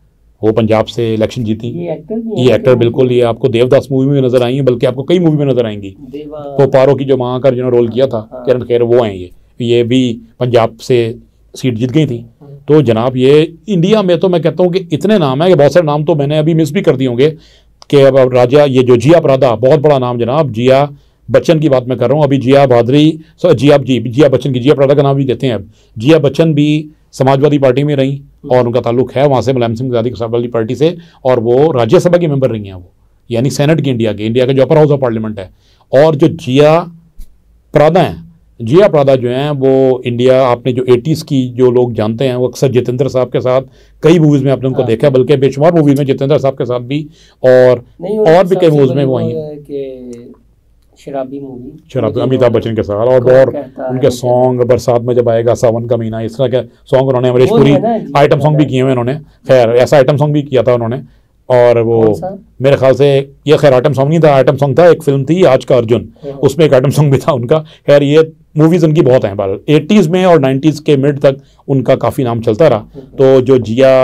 वो पंजाब से इलेक्शन जीती। ये एक्टर भी ये एक्टर बिल्कुल, ये आपको देवदास मूवी में नजर आई है, बल्कि आपको कई मूवी में नजर आएंगी। तो पारो की जो माँ का जिन्होंने रोल किया था किरण खेर, वो हैं ये ये भी पंजाब से सीट जीत गई थी। तो जनाब ये इंडिया में तो मैं कहता हूँ कि इतने नाम है कि बहुत सारे नाम तो मैंने अभी मिस भी कर दिए होंगे कि अब राजा, ये जो जिया प्रादा, बहुत बड़ा नाम जनाब, जिया बच्चन की बात मैं कर रहा हूँ। अभी जिया भादरी, सो जिया जी जिया बच्चन की, जिया प्रादा का नाम भी देते हैं अब। जिया बच्चन भी समाजवादी पार्टी में रही और उनका ताल्लुक है वहाँ से मुलायम सिंह आज़ादी समाजवादी पार्टी से, और वो राज्यसभा की मेंबर रही हैं वो, यानी सेनेट की, इंडिया के इंडिया का जो अपर हाउस ऑफ पार्लियामेंट है। और जो जिया प्रादा हैं, जिया प्रादा जो हैं वो इंडिया, आपने जो एटीज़ की जो लोग जानते हैं वो अक्सर जितेंद्र साहब के साथ कई मूवीज़ में आपने उनको देखा है, बल्कि बेशुमार मूवीज़ में जितेंद्र साहब के साथ भी, और और भी कई मूवीज़ में वो आई हैं, शराबी मूवी, शराबी अमिताभ बच्चन के साथ, और बहुत उनके सॉन्ग, बरसात में जब आएगा सावन का महीना, इस तरह के सॉन्ग उन्होंने, अमरीश पुरी आइटम सॉन्ग भी किए हुए उन्होंने, खैर ऐसा आइटम सॉन्ग भी किया था उन्होंने। और वो मेरे ख्याल से ये खैर आइटम सॉन्ग नहीं था, आइटम सॉन्ग था, एक फिल्म थी आज का अर्जुन, उसमें एक आइटम सॉन्ग भी था उनका। खैर ये मूवीज़ उनकी बहुत हैं, बाल एटीज़ में और नाइन्टीज़ के मिड तक उनका काफ़ी नाम चलता रहा। तो जो जिया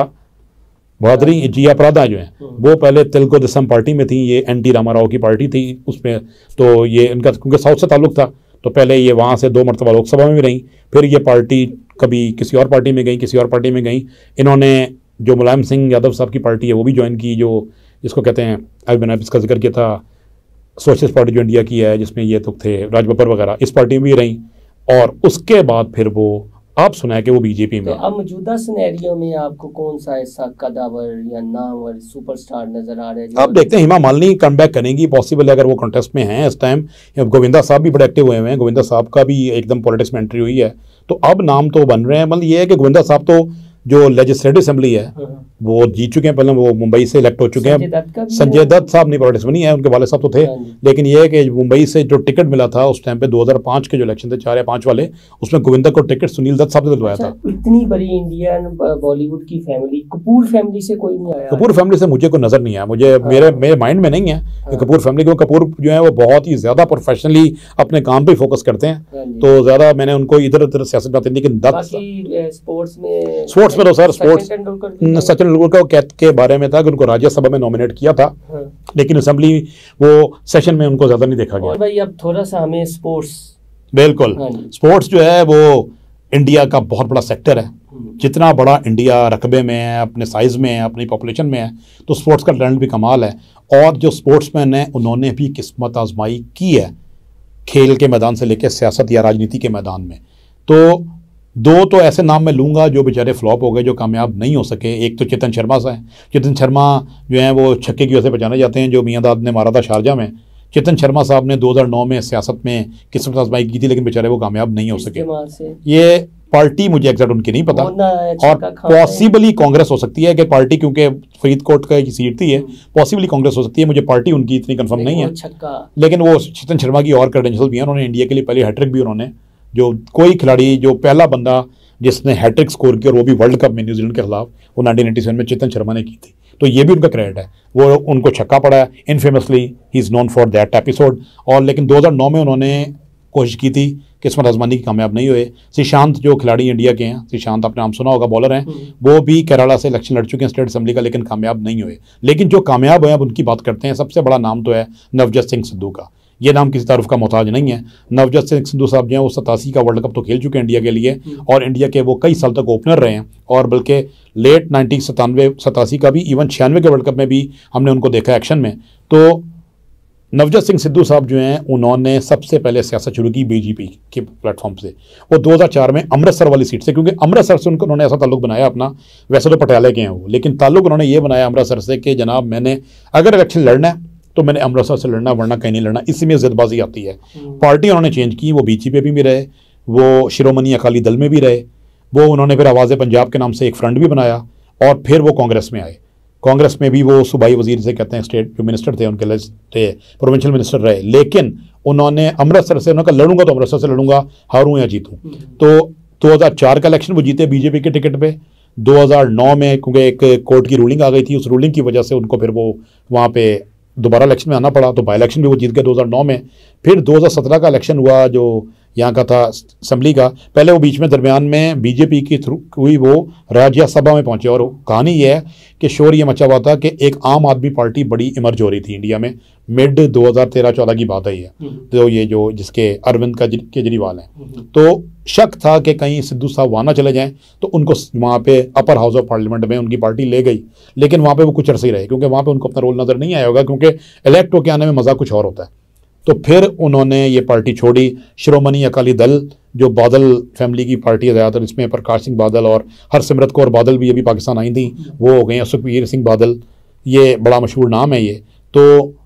भादरी, जिया प्रादा जो हैं वो पहले तेलुगु देशम पार्टी में थी, ये एन टी रामाराव की पार्टी थी उसमें। तो ये इनका क्योंकि साउथ से ताल्लुक था, तो पहले ये वहाँ से दो मरतबा लोकसभा में भी रही, फिर ये पार्टी कभी किसी और पार्टी में गई, किसी और पार्टी में गई। इन्होंने जो मुलायम सिंह यादव साहब की पार्टी है वो भी ज्वाइन की, जो जिसको कहते हैं, अभी मैंने इसका जिक्र किया था, सोशलिस्ट पार्टी जो इंडिया की है, जिसमें ये तो थे राज बब्बर वगैरह, इस पार्टी में भी रही। और उसके बाद फिर वो आप सुना कि वो बीजेपी में। तो अब मौजूदा सिनेरियो में आपको कौन सा ऐसा कदावर या नामवर सुपरस्टार नजर आ रहा है? आप देखते हैं हेमा मालिनी कम बैक करेंगी, पॉसिबल है अगर वो कॉन्टेस्ट में हैं इस टाइम। गोविंदा साहब भी बड़े एक्टिव हुए हुए हैं, गोविंदा साहब का भी एकदम पॉलिटिक्स में एंट्री हुई है। तो अब नाम तो बन रहे हैं, मतलब ये है कि गोविंदा साहब तो जो लेजिस्लेटिव असेंबली है वो जीत चुके हैं, पहले वो मुंबई से इलेक्ट हो चुके हैं। संजय दत्त साहब नहीं पॉलिटिक्स में नहीं है, उनके वाले साहब तो थे, लेकिन ये है कि मुंबई से जो टिकट मिला था उस टाइम पे दो हज़ार पाँच के जो इलेक्शन थे, चार या पाँच वाले, उसमें गोविंदा को टिकट सुनील दत्त साहब ने दिलवाया था। इतनी बड़ी इंडियन बॉलीवुड की फैमिली, कपूर फैमिली से कोई नहीं आया? कपूर फैमिली से मुझे कोई नजर नहीं आया, मुझे मेरे मेरे माइंड में नहीं है कि कपूर फैमिली, क्योंकि कपूर जो है वो बहुत ही ज्यादा प्रोफेशनली अपने काम पे फोकस करते हैं, तो ज्यादा मैंने उनको इधर उधर सियासत में, लेकिन दत्त स्पोर्ट्स में स्पोर्ट्स में तो सर स्पोर्ट्स सचिन तेंदुलकर के बारे में था कि उनको राज्यसभा में नॉमिनेट किया था, हाँ। लेकिन असेंबली वो सेशन में उनको ज्यादा नहीं देखा गया। और भाई अब थोड़ा सा हमें स्पोर्ट्स, बिल्कुल हाँ। स्पोर्ट्स जो है वो इंडिया का बहुत बड़ा सेक्टर है, जितना बड़ा इंडिया रकबे में है, अपने साइज में है, अपनी पॉपुलेशन में है, तो स्पोर्ट्स का टैलेंट भी कमाल है। और जो स्पोर्ट्समैन है उन्होंने भी किस्मत आजमाई की है, खेल के मैदान से लेकर सियासत या राजनीति के मैदान में। तो दो तो ऐसे नाम मैं लूँगा जो बेचारे फ्लॉप हो गए, जो कामयाब नहीं हो सके। एक तो चेतन शर्मा सा है, चेतन शर्मा जो हैं वो छक्के की वजह से पहचाने जाते हैं, जो मियां दाद ने मारा था शारजा में। चेतन शर्मा साहब ने दो हज़ार नौ में सियासत में किस्मत आजमाई की थी, लेकिन बेचारे वो कामयाब नहीं हो सके। ये पार्टी मुझे एग्जैक्ट उनकी नहीं पता, और पॉसिबली कांग्रेस हो सकती है कि पार्टी, क्योंकि फरीदकोट का एक सीट थी है, पॉसिबली कांग्रेस हो सकती है। मुझे पार्टी उनकी इतनी कंफर्म नहीं है, लेकिन वो चेतन शर्मा की और क्रेडेंशियल भी है, उन्होंने इंडिया के लिए पहले हैट्रिक भी, उन्होंने जो कोई खिलाड़ी, जो पहला बंदा जिसने हैट्रिक स्कोर किया और वो भी वर्ल्ड कप में न्यूजीलैंड के खिलाफ, वो नाइनटीन नाइंटी सेवन में चेतन शर्मा ने की थी, तो ये भी उनका क्रेडिट है। वो उनको छक्का पड़ा है, infamously he is known for that episode. और लेकिन दो हज़ार नौ में उन्होंने कोशिश की थी, किस्मत आजमानी की, कामयाब नहीं हुए। श्रीशांत जो खिलाड़ी इंडिया के हैं, श्रीशांत आपने नाम सुना होगा, बॉलर हैं, वो भी केरला से इलेक्शन लड़ चुके हैं स्टेट असेंबली का, लेकिन कामयाब नहीं हुए। लेकिन जो कामयाब हुए अब उनकी बात करते हैं। सबसे बड़ा नाम तो है नवजोत सिंह सिद्धू का, ये नाम किसी तारुफ का मोहताज नहीं है। नवजोत सिंह सिद्धू साहब जो हैं वो सतासी का वर्ल्ड कप तो खेल चुके हैं इंडिया के लिए, और इंडिया के वो कई साल तक ओपनर रहे हैं, और बल्कि लेट नाइनटीन सतानवे सतासी का भी, इवन छियानवे के वर्ल्ड कप में भी हमने उनको देखा एक्शन में। तो नवजोत सिंह सिद्धू साहब जो हैं उन्होंने सबसे पहले सियासत शुरू की बीजेपी के प्लेटफॉर्म से। वो दो हज़ार चार में अमृतसर वाली सीट से, क्योंकि अमृतसर से उनको उन्होंने ऐसा ताल्लुक बनाया अपना, वैसे तो पटियाले के हैं वो, लेकिन ताल्लुक उन्होंने ये बनाया अमृतसर से कि जनाब मैंने अगर इलेक्शन लड़ना है तो मैंने अमृतसर से लड़ना, वरना कहीं नहीं लड़ना। इसी में जिदबाजी आती है। पार्टी उन्होंने चेंज की, वो बीजेपी में भी रहे, वो शिरोमणि अकाली दल में भी रहे, वो उन्होंने फिर आवाज़ पंजाब के नाम से एक फ्रंट भी बनाया, और फिर वो कांग्रेस में आए। कांग्रेस में भी वो सूबाई वजीर से कहते हैं, स्टेट जो मिनिस्टर थे उनके थे, प्रोविंशियल मिनिस्टर रहे, लेकिन उन्होंने अमृतसर से, उन्होंने कहा लड़ूंगा तो अमृतसर से लड़ूंगा, हारूं या जीतूं। तो दो हज़ार चार का इलेक्शन वो जीते बीजेपी के टिकट पे। दो हज़ार नौ में क्योंकि एक कोर्ट की रूलिंग आ गई थी, उस रूलिंग की वजह से उनको फिर वो वहाँ पे दोबारा इलेक्शन में आना पड़ा, तो बाई इलेक्शन भी वो जीत गए दो हज़ार नौ में। फिर दो हज़ार सत्रह का इलेक्शन हुआ जो यहाँ का था असम्बली का, पहले वो बीच में दरमियान में बीजेपी की थ्रू हुई वो राज्यसभा में पहुंचे। और कहानी ये है कि शोर ये मचा हुआ था कि एक आम आदमी पार्टी बड़ी इमर्ज हो रही थी इंडिया में, मिड दो हज़ार तेरह चौदह की बात है ये, तो ये जो जिसके अरविंद केजरीवाल हैं, तो शक था कि कहीं सिद्धू साहब वहाँ ना चले जाएं, तो उनको वहाँ पे अपर हाउस ऑफ पार्लियामेंट में उनकी पार्टी ले गई, लेकिन वहाँ पे वो कुछ अरसे ही रहे क्योंकि वहाँ पे उनको अपना रोल नज़र नहीं आया होगा, क्योंकि इलेक्ट होकर आने में मज़ा कुछ और होता है। तो फिर उन्होंने ये पार्टी छोड़ी, श्रोमणी अकाली दल जो बादल फैमिली की पार्टी है ज़्यादातर, इसमें प्रकाश सिंह बादल और हरसिमरत कौर बादल भी अभी पाकिस्तान आई थी, वो हो गई हैं, सुखबीर सिंह बादल, ये बड़ा मशहूर नाम है ये। तो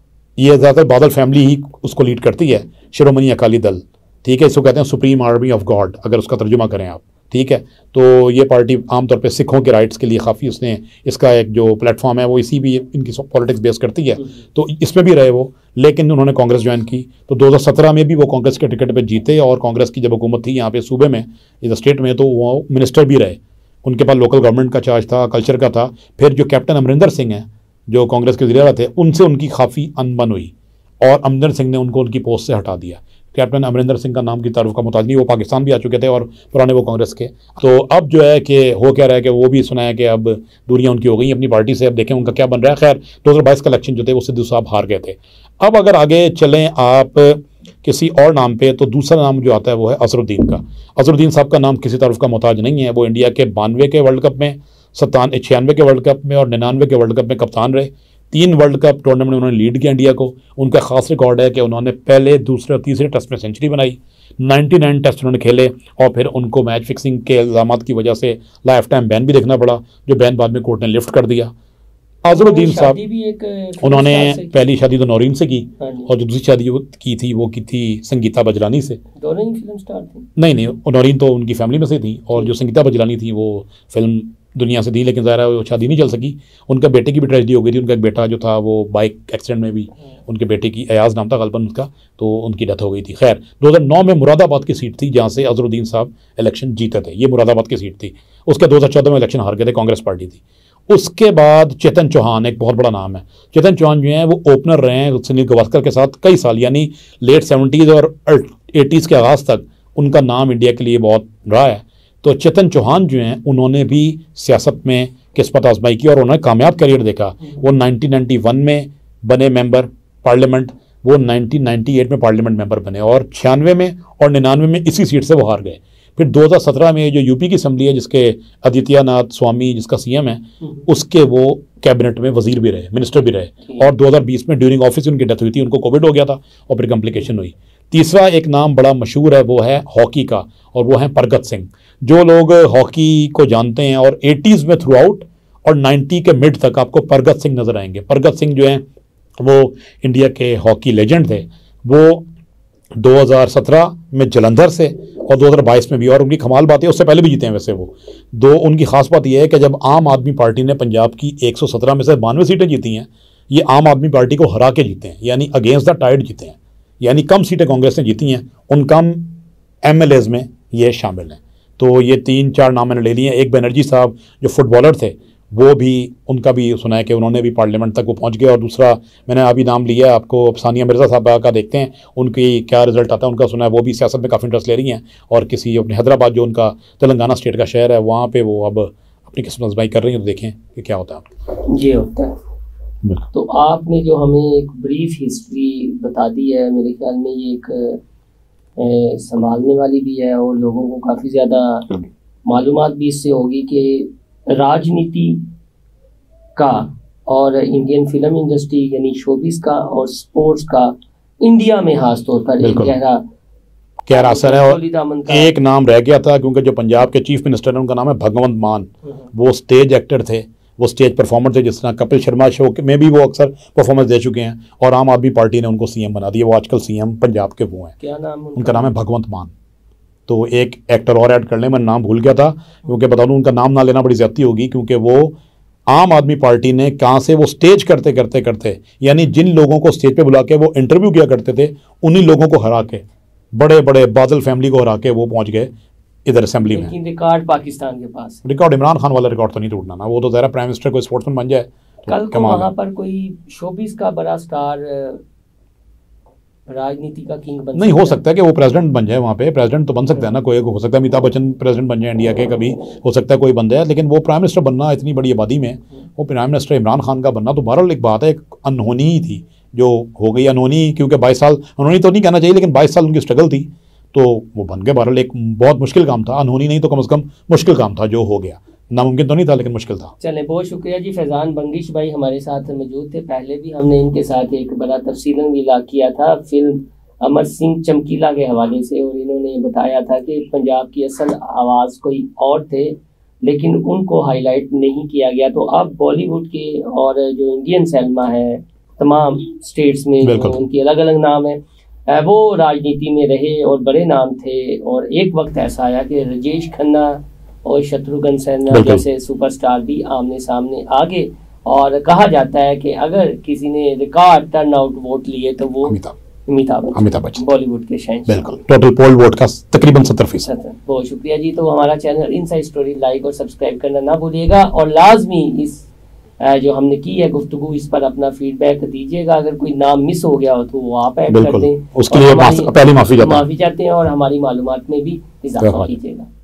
ये ज़्यादातर बादल फैमिली ही उसको लीड करती है, श्रोमणी अकाली दल, ठीक है, इसको कहते हैं सुप्रीम आर्मी ऑफ गॉड अगर उसका तर्जुमा करें आप, ठीक है। तो ये पार्टी आमतौर पे सिखों के राइट्स के लिए काफ़ी उसने, इसका एक जो प्लेटफॉर्म है वो इसी भी इनकी पॉलिटिक्स बेस करती है, तो इसमें भी रहे वो, लेकिन उन्होंने कांग्रेस ज्वाइन की। तो दो हज़ार सत्रह में भी वो कांग्रेस के टिकट पे जीते और कांग्रेस की जब हुकूमत थी यहाँ पे सूबे में, इधर स्टेट में, तो वो मिनिस्टर भी रहे, उनके पास लोकल गवर्नमेंट का चार्ज था, कल्चर का था। फिर जो कैप्टन अमरिंदर सिंह हैं जो कांग्रेस के वज़ीर थे, उनसे उनकी काफ़ी अनबन हुई और अमरिंदर सिंह ने उनको उनकी पोस्ट से हटा दिया। कैप्टन अमरिंदर सिंह का नाम की तारुफ का मोहताज नहीं, वो पाकिस्तान भी आ चुके थे और पुराने वो कांग्रेस के। तो अब जो है कि हो क्या रहा है कि वो भी सुना है कि अब दूरियां उनकी हो गई अपनी पार्टी से, अब देखें उनका क्या बन रहा है। खैर दो हज़ार बाईस का इलेक्शन जो थे वो सिद्धू साहब हार गए थे। अब अगर आगे चलें आप किसी और नाम पे, तो दूसरा नाम जो आता है वो है अजहरुद्दीन का। अजहरुद्दीन साहब का नाम किसी तारुफ का मोहताज नहीं है, वो इंडिया के बानवे के वर्ल्ड कप में, सत्तान छियानवे के वर्ल्ड कप में और निन्यानवे के वर्ल्ड कप में कप्तान रहे। तीन वर्ल्ड कप टूर्नामेंट में उन्होंने लीड किया इंडिया को। उनका खास रिकॉर्ड है कि उन्होंने पहले, दूसरे और तीसरे टेस्ट में सेंचुरी बनाई, निन्यानवे टेस्ट उन्होंने खेले और फिर उनको मैच फिक्सिंग के इल्ज़ामात की वजह से लाइफ टाइम बैन भी देखना पड़ा, जो बैन बाद में कोर्ट ने लिफ्ट कर दिया। अजहरुद्दीन साहब, उन्होंने पहली शादी तो नौरीन से की और जो दूसरी शादी वो की थी वो की थी संगीता बजलानी से। दोनों ही फिल्म स्टार थी? नहीं नहीं, नौरीन तो उनकी फैमिली में से थी और जो संगीता बजलानी थी वो फिल्म दुनिया से थी, लेकिन ज़ाहिर है वो शादी नहीं चल सकी। उनका बेटे की भी ट्रेजेडी हो गई थी, उनका एक बेटा जो था वो बाइक एक्सीडेंट में भी, उनके बेटे की अयाज नाम था गलबन उसका, तो उनकी डेथ हो गई थी। खैर दो हज़ार नौ में मुरादाबाद की सीट थी जहाँ से अजहरुद्दीन साहब इलेक्शन जीते थे, ये मुरादाबाद की सीट थी। उसके दो हज़ार चौदह में इलेक्शन हार गए थे, कांग्रेस पार्टी थी। उसके बाद चेतन चौहान, एक बहुत बड़ा नाम है, चेतन चौहान जो हैं वो ओपनर रहे हैं सुनील गावस्कर के साथ कई साल, यानी लेट सेवेंटीज़ और एटीज़ के आगाज़ तक उनका नाम इंडिया के लिए बहुत रहा है। तो चेतन चौहान जो हैं उन्होंने भी सियासत में किस्मत आजमाई की और उन्होंने कामयाब करियर देखा। वो नाइनटीन नाइंटी वन में बने मेंबर पार्लियामेंट, वो नाइनटीन नाइंटी एट में पार्लियामेंट मेंबर बने और छियानवे में और निन्यानवे में इसी सीट से वो हार गए। फिर दो हज़ार सत्रह में जो यूपी की असम्बली है जिसके आदित्यनाथ स्वामी जिसका सीएम है, उसके वो कैबिनेट में वजीर भी रहे, मिनिस्टर भी रहे और दो हज़ार बीस में ड्यूरिंग ऑफिस उनकी डेथ हुई थी, उनको कोविड हो गया था और फिर कॉम्प्लिकेशन हुई। तीसरा एक नाम बड़ा मशहूर है वो है हॉकी का और वो है परगत सिंह। जो लोग हॉकी को जानते हैं और एटीज़ में थ्रू आउट और नाइन्टी के मिड तक आपको परगत सिंह नजर आएंगे। परगत सिंह जो हैं वो इंडिया के हॉकी लेजेंड थे। वो दो हज़ार सत्रह में जलंधर से और दो हज़ार बाईस में भी, और उनकी कमाल बात है उससे पहले भी जीते हैं वैसे वो दो। उनकी खास बात यह है कि जब आम आदमी पार्टी ने पंजाब की एक सौ सत्रह में से बानवे सीटें जीती हैं, ये आम आदमी पार्टी को हरा के जीते हैं, यानी अगेंस्ट द टाइड जीते हैं, यानी कम सीटें कांग्रेस ने जीती हैं, उन कम एम एल एज़ में ये शामिल हैं। तो ये तीन चार नाम मैंने ले लिए हैं। एक बनर्जी साहब जो फुटबॉलर थे, वो भी, उनका भी सुना है कि उन्होंने भी पार्लियामेंट तक वो पहुंच गए। और दूसरा मैंने अभी नाम लिया है आपको, सानिया मिर्ज़ा साहब का, देखते हैं उनकी क्या रिजल्ट आता है। उनका सुना है वो भी सियासत में काफ़ी इंटरेस्ट ले रही हैं और किसी अपने हैदराबाद जो उनका तेलंगाना स्टेट का शहर है वहाँ पे वो अब अपनी किस्मत आज़माई कर रही हैं। तो देखें कि क्या होता है। ये होता है। तो आपने जो हमें एक ब्रीफ हिस्ट्री बता दी है, मेरे ख्याल में ये एक संभालने वाली भी है और लोगों को काफ़ी ज़्यादा मालूमात भी इससे होगी कि राजनीति का और इंडियन फिल्म इंडस्ट्री यानी शोबिस का और स्पोर्ट्स का इंडिया में खास तौर पर एक गहरा गहरा असर है। और एक नाम रह गया था क्योंकि जो पंजाब के चीफ मिनिस्टर हैं उनका नाम है भगवंत मान। वो स्टेज एक्टर थे, वो स्टेज परफॉर्मर थे, जिस तरह कपिल शर्मा शो में भी वो अक्सर परफॉर्मेंस दे चुके हैं और आम आदमी पार्टी ने उनको सीएम बना दिया। वो आजकल सीएम पंजाब के वो हैं। क्या नाम उनका? नाम है भगवंत मान। तो एक एक्टर और ऐड कर लें, मैं नाम भूल गया था क्योंकि बता दूं उनका नाम ना लेना बड़ी ज्यादती होगी, क्योंकि वो आम आदमी पार्टी ने कहाँ से वो स्टेज करते करते करते यानी जिन लोगों को स्टेज पे बुला के वो इंटरव्यू किया करते थे उन्हीं लोगों को हरा के, बड़े बड़े बादल फैमिली को हरा के वो पहुंच गए इधर असेंबली में। लेकिन रिकॉर्ड पाकिस्तान के पास, रिकॉर्ड इमरान खान वाला रिकॉर्ड तो नहीं टूटना ना, वो तो ज़रा प्राइम मिनिस्टर कोई स्पोर्ट्समैन बन जाए। कल को वहाँ पर कोई शोबिस का बड़ा स्टार राजनीति का किंग बन नहीं हो सकता है कि वो प्रेसिडेंट बन जाए, वहाँ पे प्रेसिडेंट तो बन सकता है ना, कोई हो सकता है अमिताभ बच्चन प्रेसिडेंट बन जाए इंडिया के, कभी हो सकता है कोई बन जाए, लेकिन वो प्राइम मिनिस्टर बनना इतनी बड़ी आबादी में, वो प्राइम मिनिस्टर इमरान खान का बनना तो बहरहाल एक बात है, एक अनहोनी ही थी जो हो गई, अनहोनी क्योंकि बाईस साल, अनहोनी तो नहीं कहना चाहिए लेकिन बाईस साल उनकी स्ट्रगल थी तो वो बन गए। बहरहाल एक बहुत मुश्किल काम था, अनहोनी नहीं तो कम से कम मुश्किल काम था जो हो गया, नामुमकिन तो नहीं था लेकिन मुश्किल था। चले, बहुत शुक्रिया जी। फैज़ान बंगिश भाई हमारे साथ मौजूद थे, पहले भी हमने इनके साथ एक बड़ा तफसीलन विला किया था फिल्म अमर सिंह चमकीला के हवाले से, और इन्होंने बताया था कि पंजाब की असल आवाज़ कोई और थे लेकिन उनको हाईलाइट नहीं किया गया। तो अब बॉलीवुड के और जो इंडियन सिनेमा है तमाम स्टेट्स में जो उनकी अलग अलग नाम है वो राजनीति में रहे और बड़े नाम थे, और एक वक्त ऐसा आया कि राजेश खन्ना और शत्रुघ्न सिन्हा जैसे सुपरस्टार भी आमने सामने आ गए, और कहा जाता है कि अगर किसी ने रिकॉर्ड टर्न आउट वोट लिए तो वो अमिताभ अमिताभ बच्चन बॉलीवुड के शहंशाह, बिल्कुल टोटल पोल वोट का तकरीबन सत्तर फीसद। बहुत शुक्रिया जी। तो हमारा चैनल इनसाइड स्टोरी लाइक और सब्सक्राइब करना ना भूलिएगा, और लाजमी इस जो हमने की है गुफ्तगू इस पर अपना फीडबैक दीजिएगा। अगर कोई नाम मिस हो गया हो तो वो आप ऐड कर दें, उसके लिए पहले माफी माफी चाहते हैं, और हमारी मालूमात में भी इजाफा कीजिएगा।